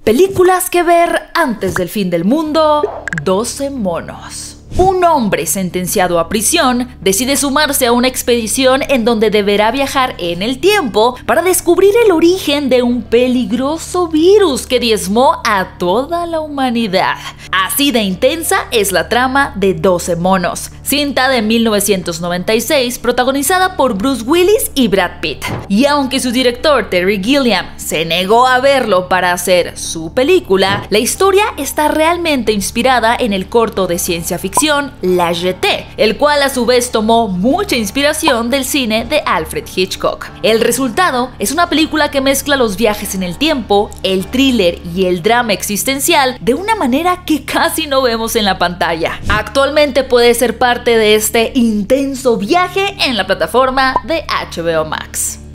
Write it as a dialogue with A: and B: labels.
A: Películas que ver antes del fin del mundo. 12 monos. Un hombre sentenciado a prisión decide sumarse a una expedición en donde deberá viajar en el tiempo para descubrir el origen de un peligroso virus que diezmó a toda la humanidad. Así de intensa es la trama de 12 monos, cinta de 1996 protagonizada por Bruce Willis y Brad Pitt. Y aunque su director Terry Gilliam se negó a verlo para hacer su película, la historia está realmente inspirada en el corto de ciencia ficción La Jetée, el cual a su vez tomó mucha inspiración del cine de Alfred Hitchcock. El resultado es una película que mezcla los viajes en el tiempo, el thriller y el drama existencial de una manera que casi no vemos en la pantalla. Actualmente puede ser parte de este intenso viaje en la plataforma de HBO Max.